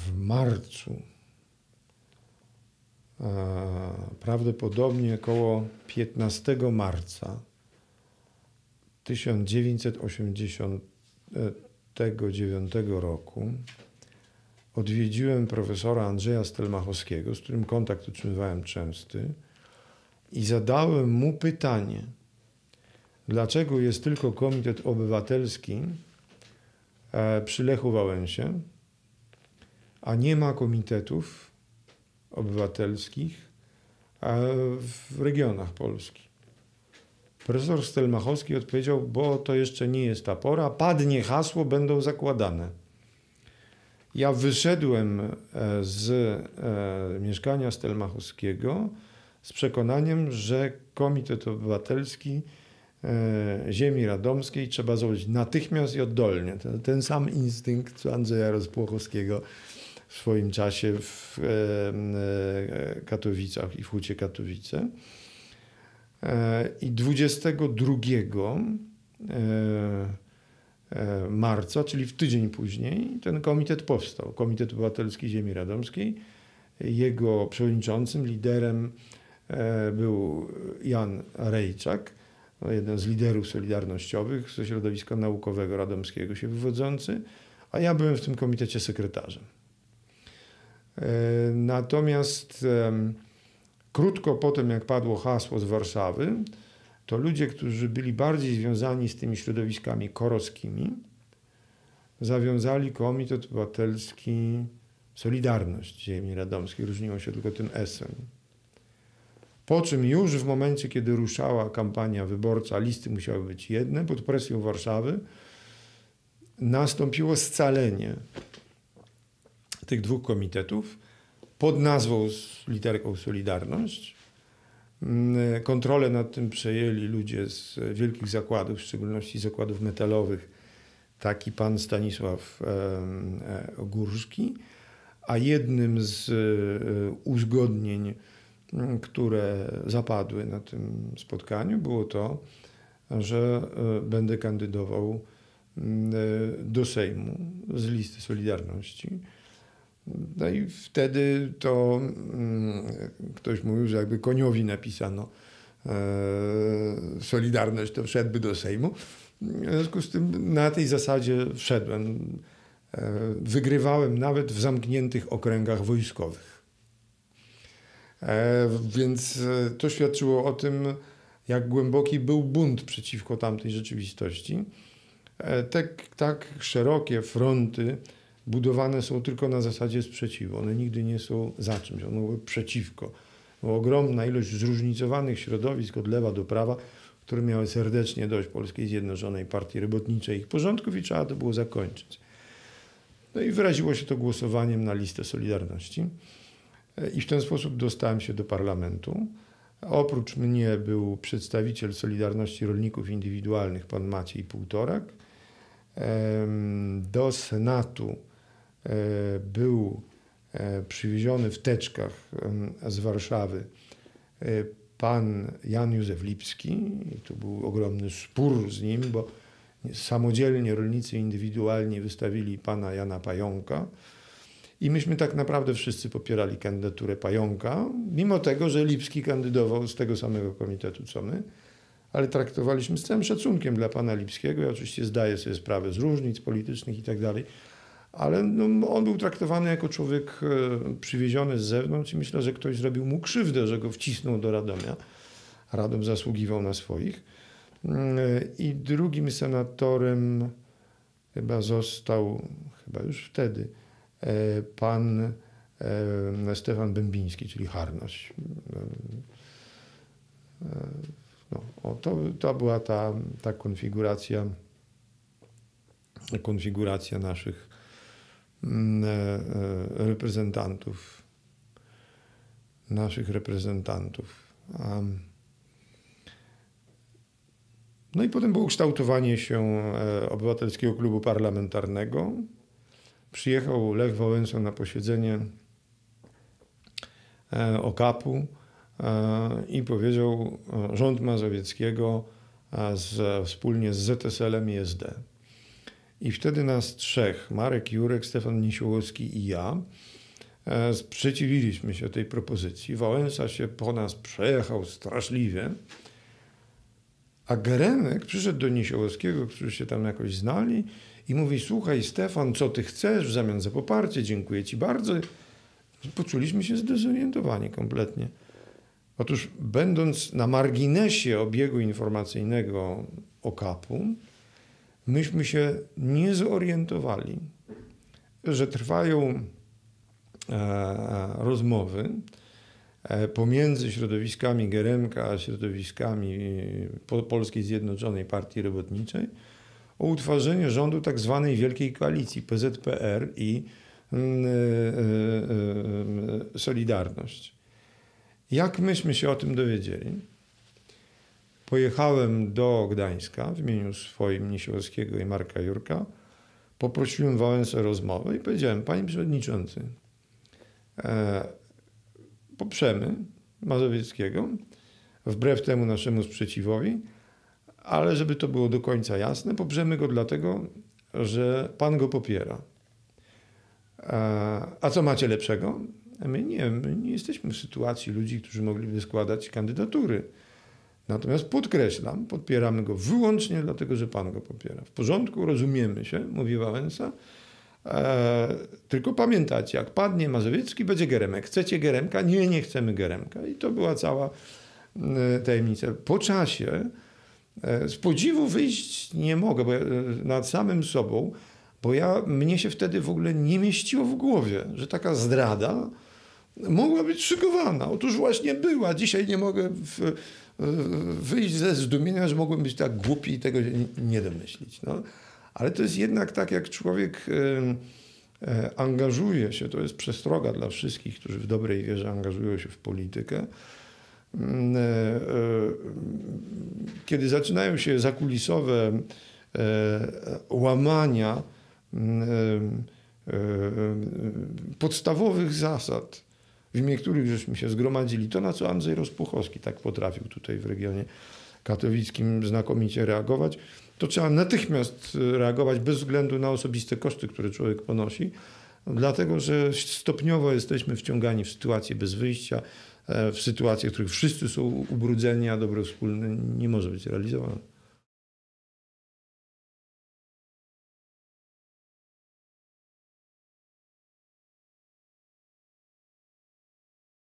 w marcu, prawdopodobnie około 15 marca 1989 roku odwiedziłem profesora Andrzeja Stelmachowskiego, z którym kontakt utrzymywałem częsty, i zadałem mu pytanie, dlaczego jest tylko Komitet Obywatelski przy Lechu Wałęsie, a nie ma komitetów obywatelskich w regionach Polski. Profesor Stelmachowski odpowiedział, bo to jeszcze nie jest ta pora, padnie hasło, będą zakładane. Ja wyszedłem z mieszkania Stelmachowskiego z przekonaniem, że Komitet Obywatelski Ziemi Radomskiej trzeba założyć natychmiast i oddolnie. Ten sam instynkt, co Andrzeja Rozpłochowskiego w swoim czasie w Katowicach i w Hucie Katowice. I 22 marca, czyli w tydzień później, ten komitet powstał. Komitet Obywatelski Ziemi Radomskiej. Jego przewodniczącym, liderem był Jan Rejczak, jeden z liderów solidarnościowych ze środowiska naukowego radomskiego się wywodzący, a ja byłem w tym komitecie sekretarzem. Natomiast krótko po tym, jak padło hasło z Warszawy, to ludzie, którzy byli bardziej związani z tymi środowiskami korowskimi, zawiązali Komitet Obywatelski Solidarność Ziemi Radomskiej. Różniło się tylko tym S-em. Po czym już w momencie, kiedy ruszała kampania wyborcza, listy musiały być jedne, pod presją Warszawy, nastąpiło scalenie tych dwóch komitetów pod nazwą z literką Solidarność. Kontrolę nad tym przejęli ludzie z wielkich zakładów, w szczególności zakładów metalowych, taki pan Stanisław Górski, a jednym z uzgodnień, które zapadły na tym spotkaniu, było to, że będę kandydował do Sejmu z listy Solidarności. No i wtedy to ktoś mówił, że jakby koniowi napisano Solidarność, to wszedłby do Sejmu. W związku z tym na tej zasadzie wszedłem. Wygrywałem nawet w zamkniętych okręgach wojskowych. Więc to świadczyło o tym, jak głęboki był bunt przeciwko tamtej rzeczywistości. Tak szerokie fronty budowane są tylko na zasadzie sprzeciwu. One nigdy nie są za czymś, one były przeciwko. Była ogromna ilość zróżnicowanych środowisk od lewa do prawa, które miały serdecznie dość Polskiej Zjednoczonej Partii Robotniczej ich porządków i trzeba to było zakończyć. No i wyraziło się to głosowaniem na listę Solidarności. I w ten sposób dostałem się do parlamentu. Oprócz mnie był przedstawiciel Solidarności Rolników Indywidualnych, pan Maciej Półtorak. Do Senatu był przywieziony w teczkach z Warszawy pan Jan Józef Lipski. I tu był ogromny spór z nim, bo samodzielnie rolnicy indywidualnie wystawili pana Jana Pająka. I myśmy tak naprawdę wszyscy popierali kandydaturę Pająka, mimo tego, że Lipski kandydował z tego samego komitetu co my, ale traktowaliśmy z całym szacunkiem dla pana Lipskiego. Ja oczywiście zdaję sobie sprawę z różnic politycznych i tak dalej, ale no, on był traktowany jako człowiek przywieziony z zewnątrz i myślę, że ktoś zrobił mu krzywdę, że go wcisnął do Radomia. Radom zasługiwał na swoich. I drugim senatorem chyba został, chyba już wtedy, pan Stefan Bębiński, czyli Harnaś. No, to była ta konfiguracja naszych reprezentantów. No i potem było kształtowanie się Obywatelskiego Klubu Parlamentarnego. Przyjechał Lech Wałęsa na posiedzenie OKAP-u i powiedział, rząd Mazowieckiego wspólnie z ZSL-em i SD. I wtedy nas trzech, Marek Jurek, Stefan Niesiołowski i ja, sprzeciwiliśmy się tej propozycji. Wałęsa się po nas przejechał straszliwie, a Geremek przyszedł do Niesiołowskiego, którzy się tam jakoś znali i mówi: słuchaj Stefan, co ty chcesz w zamian za poparcie? Dziękuję ci bardzo. Poczuliśmy się zdezorientowani kompletnie. Otóż będąc na marginesie obiegu informacyjnego OKAP-u, myśmy się nie zorientowali, że trwają rozmowy pomiędzy środowiskami Geremka a środowiskami Polskiej Zjednoczonej Partii Robotniczej o utworzenie rządu tak zwanej Wielkiej Koalicji PZPR i Solidarność. Jak myśmy się o tym dowiedzieli? Pojechałem do Gdańska w imieniu swoim, Niesiołowskiego i Marka Jurka. Poprosiłem Wałęsę o rozmowę i powiedziałem: panie przewodniczący, poprzemy Mazowieckiego, wbrew temu naszemu sprzeciwowi, ale żeby to było do końca jasne, poprzemy go dlatego, że pan go popiera. A co macie lepszego? A my nie jesteśmy w sytuacji ludzi, którzy mogliby składać kandydatury. Natomiast podkreślam, popieramy go wyłącznie dlatego, że pan go popiera. W porządku, rozumiemy się, mówi Wałęsa. Tylko pamiętacie, jak padnie Mazowiecki, będzie Geremek. Chcecie Geremka? Nie, nie chcemy Geremka. I to była cała tajemnica. Po czasie z podziwu wyjść nie mogę nad samym sobą, bo mnie się wtedy w ogóle nie mieściło w głowie, że taka zdrada mogła być szykowana. Otóż właśnie była. Dzisiaj nie mogę wyjść ze zdumienia, że mogłem być tak głupi i tego nie domyślić. No. Ale to jest jednak tak, jak człowiek angażuje się, to jest przestroga dla wszystkich, którzy w dobrej wierze angażują się w politykę. Kiedy zaczynają się zakulisowe łamania podstawowych zasad, w imię których żeśmy się zgromadzili, to na co Andrzej Rospuchowski tak potrafił tutaj w regionie katowickim znakomicie reagować, to trzeba natychmiast reagować bez względu na osobiste koszty, które człowiek ponosi, dlatego że stopniowo jesteśmy wciągani w sytuacje bez wyjścia, w sytuacje, w których wszyscy są ubrudzeni, a dobro wspólne nie może być realizowane.